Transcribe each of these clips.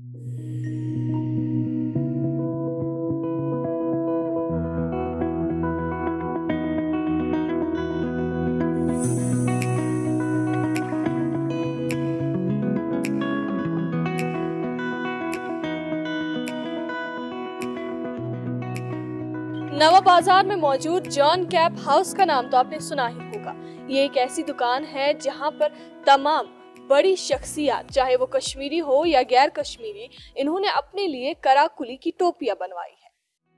नवा बाजार में मौजूद जॉन कैप हाउस का नाम तो आपने सुना ही होगा। ये एक ऐसी दुकान है जहां पर तमाम बड़ी शख्सियत, चाहे वो कश्मीरी हो या गैर कश्मीरी, इन्होंने अपने लिए कराकुली की टोपियां बनवाई है।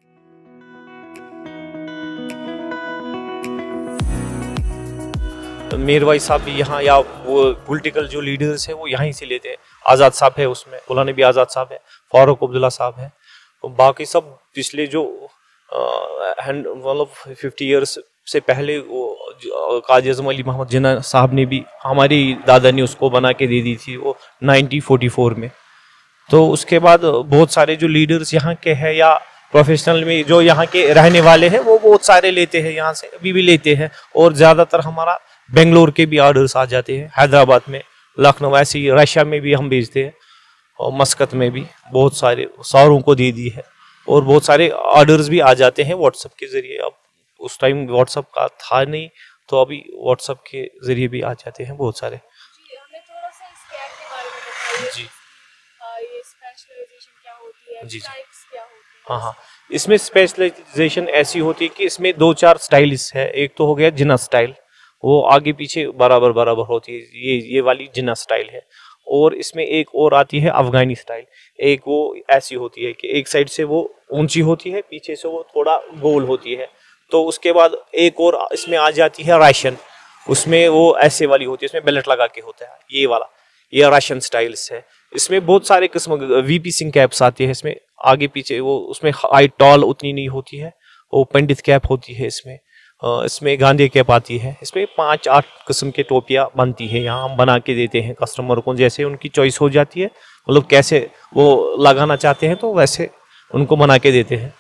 मीर भाई साहब भी यहाँ, या वो पॉलिटिकल जो लीडर्स है वो यहाँ ही से लेते हैं। आज़ाद साहब है उसमें, मौलाना नबी आज़ाद साहब है, फारूक अब्दुल्ला साहब है, बाकी सब पिछले जो मतलब 50 इयर्स से पहले वो काजी आज़म अली मोहम्मद जिन्ना साहब ने भी, हमारी दादा ने उसको बना के दे दी थी वो 1944 में। तो उसके बाद बहुत सारे जो लीडर्स यहाँ के हैं या प्रोफेशनल में जो यहाँ के रहने वाले हैं वो बहुत सारे लेते हैं यहाँ से, अभी भी लेते हैं। और ज़्यादातर हमारा बेंगलोर के भी ऑर्डर्स आ जाते हैं, हैदराबाद में, लखनऊ, ऐसे ही रशिया में भी हम भेजते हैं, और मस्कत में भी बहुत सारे सारों को दे दी है। और बहुत सारे ऑर्डर्स भी आ जाते हैं व्हाट्सएप के ज़रिए। अब उस टाइम व्हाट्सएप का था नहीं, तो अभी व्हाट्सएप के ज़रिए भी आ जाते हैं बहुत सारे। जी, हमें थोड़ा सा इस कैप के बारे में बताइए। जी, ये स्पेशलाइजेशन क्या होती है, जी, टाइप्स क्या होते हैं? हाँ हाँ, इसमें स्पेशलाइजेशन ऐसी होती है कि इसमें 2-4 स्टाइल्स है। एक तो हो गया जिन्ना स्टाइल, वो आगे पीछे बराबर बराबर होती है, ये वाली जिन्ना स्टाइल है। और इसमें एक और आती है अफगानी स्टाइल। एक वो ऐसी होती है कि एक साइड से वो ऊंची होती है, पीछे से वो थोड़ा गोल होती है। तो उसके बाद एक और इसमें आ जाती है राशन, उसमें वो ऐसे वाली होती है, इसमें बेल्ट लगा के होता है, ये वाला, ये राशन स्टाइल्स है। इसमें बहुत सारे किस्म वीपी सिंह कैप्स आती है इसमें, आगे पीछे वो, उसमें हाइट टॉल उतनी नहीं होती है, वो पंडित कैप होती है इसमें। इसमें गांधी कैप आती है। इसमें 5-8 किस्म के टोपियाँ बनती है, यहाँ हम बना के देते हैं कस्टमर को, जैसे उनकी चॉइस हो जाती है, मतलब कैसे वो लगाना चाहते हैं तो वैसे उनको बना के देते हैं।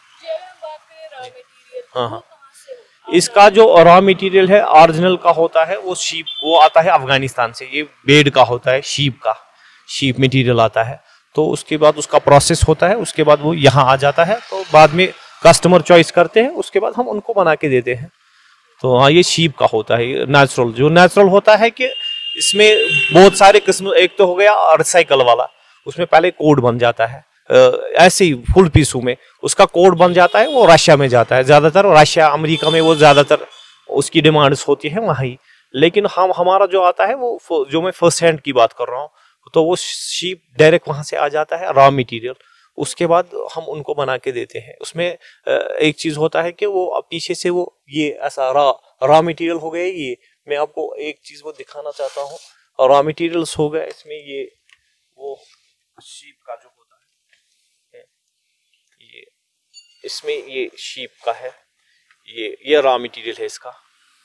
हाँ हाँ, इसका जो रॉ मटेरियल है ओरिजिनल का होता है वो शीप, वो आता है अफगानिस्तान से, ये बेड का होता है, शीप मटेरियल आता है। तो उसके बाद उसका प्रोसेस होता है, उसके बाद वो यहाँ आ जाता है, तो बाद में कस्टमर चॉइस करते हैं, उसके बाद हम उनको बना के देते हैं। तो हाँ, ये शीप का होता है नेचुरल। जो नेचुरल होता है कि इसमें बहुत सारे किस्म, एक तो हो गया रिसाइकल वाला, उसमें पहले कोड बन जाता है, ऐसे ही फुल पीसू में उसका कोड बन जाता है, वो रशिया में जाता है ज़्यादातर, रशिया अमेरिका में वो ज़्यादातर उसकी डिमांड्स होती है वहाँ ही। लेकिन हमारा जो आता है वो, जो मैं फर्स्ट हैंड की बात कर रहा हूँ, तो वो शीप डायरेक्ट वहाँ से आ जाता है, रॉ मटेरियल। उसके बाद हम उनको बना के देते हैं। उसमें एक चीज़ होता है कि वो पीछे से वो ये ऐसा रॉ मटेरियल हो गया। ये मैं आपको एक चीज़ वो दिखाना चाहता हूँ, रॉ मटेरियल्स हो गया इसमें, ये वो शीप का जो होता है, ये इसमें ये शीप का है, ये रॉ मटेरियल है इसका।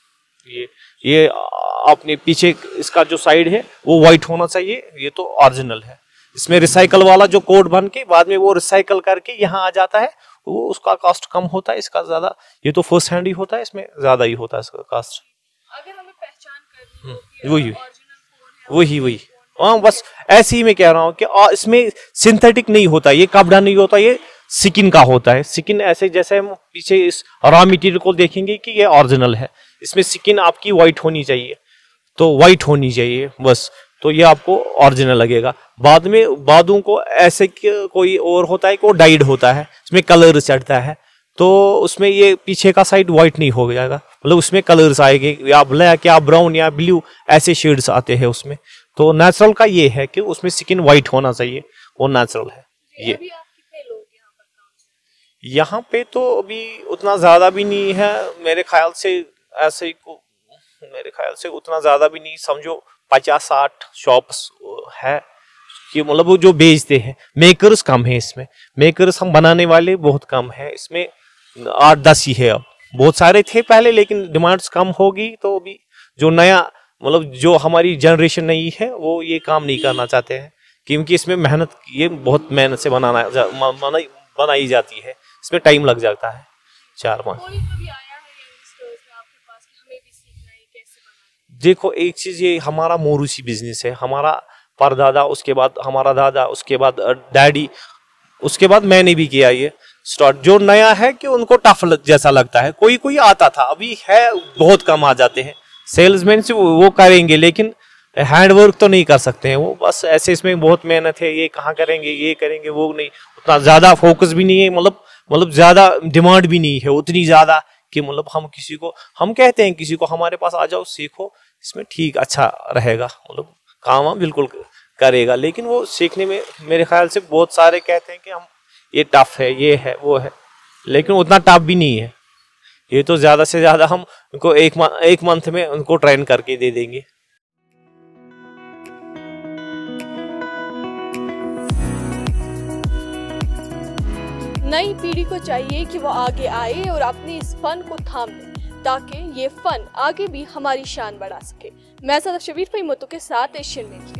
ये आपने पीछे इसका जो साइड है वो वाइट होना चाहिए, ये तो ओरिजिनल है। इसमें रिसाइकल वाला जो कोड बन के बाद में वो रिसाइकल करके यहाँ आ जाता है, वो उसका कॉस्ट कम होता है, इसका ज्यादा, ये तो फर्स्ट हैंड ही होता है, इसमें ज्यादा ही होता है इसका कॉस्ट। अगर हमें पहचान करनी हो कि वही ओरिजिनल वही हाँ, बस ऐसे ही मैं कह रहा हूँ कि इसमें सिंथेटिक नहीं होता, ये कपड़ा नहीं होता, ये स्किन का होता है। स्किन ऐसे जैसे हम पीछे इस रॉ मटेरियल को देखेंगे कि ये ओरिजिनल है, इसमें स्किन आपकी वाइट होनी चाहिए, तो वाइट होनी चाहिए बस, तो ये आपको ओरिजिनल लगेगा। बाद में बादों को ऐसे कोई और होता है कि वो डाइड होता है, इसमें कलर चढ़ता है, तो उसमें ये पीछे का साइड वाइट नहीं हो जाएगा, मतलब उसमें कलर्स आएंगे, या ब्लैक या ब्राउन या ब्लू ऐसे शेड्स आते हैं उसमें। तो नेचुरल का ये है कि उसमें स्किन वाइट होना चाहिए, वो नेचुरल है। ये अभी आप कितने लोग यहाँ पर काम से? यहाँ पे तो अभी उतना ज्यादा भी नहीं है मेरे ख्याल से, ऐसे ही मेरे ख्याल से उतना ज्यादा भी नहीं, समझो 50-60 शॉप्स है कि मतलब वो जो बेचते हैं। मेकर्स कम है इसमें, मेकर्स हम बनाने वाले बहुत कम है इसमें, 8-10 ही है। अब बहुत सारे थे पहले, लेकिन डिमांड्स कम होगी, तो अभी जो नया, मतलब जो हमारी जनरेशन नई है, वो ये काम नहीं करना चाहते हैं, क्योंकि इसमें मेहनत, ये बहुत मेहनत से बनाई जाती है, इसमें टाइम लग जाता है 4-5। देखो एक चीज, ये हमारा मोरूसी बिजनेस है, हमारा परदादा, उसके बाद हमारा दादा, उसके बाद डैडी, उसके बाद मैंने भी किया ये स्टार्ट। जो नया है कि उनको टफ जैसा लगता है, कोई कोई आता था, अभी है बहुत कम आ जाते हैं। सेल्समैन से वो करेंगे लेकिन हैंडवर्क तो नहीं कर सकते हैं वो, बस ऐसे इसमें बहुत मेहनत है, ये कहाँ करेंगे, ये करेंगे, वो नहीं, उतना ज्यादा फोकस भी नहीं है, मतलब ज्यादा डिमांड भी नहीं है उतनी ज्यादा कि मतलब हम किसी को, हम कहते हैं किसी को हमारे पास आ जाओ सीखो, इसमें ठीक अच्छा रहेगा, मतलब काम हम बिल्कुल करेगा। लेकिन वो सीखने में मेरे ख्याल से बहुत सारे कहते हैं कि हम ये टफ है, ये है, वो है, लेकिन उतना टफ भी नहीं है। ये तो ज्यादा से ज्यादा हम उनको एक मंथ में उनको ट्रेन करके दे देंगे। नई पीढ़ी को चाहिए कि वो आगे आए और अपने इस फन को थाम ले, ताकि ये फन आगे भी हमारी शान बढ़ा सके। मैं सदफ शबीर फहीमतों के साथ एशियन न्यूज़।